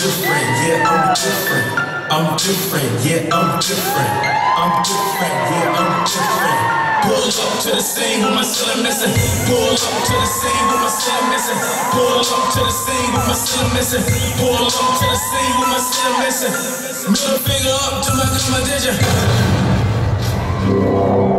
different, yeah, I'm different. I'm different, yeah, I'm different. I'm different, yeah, I'm different. Pull up to the scene with my ceiling missing. Pull up to the scene with my ceiling missing. Pull up to the scene with my ceiling missing. Pull up to the scene with my ceiling missing. Middle finger up to my competition.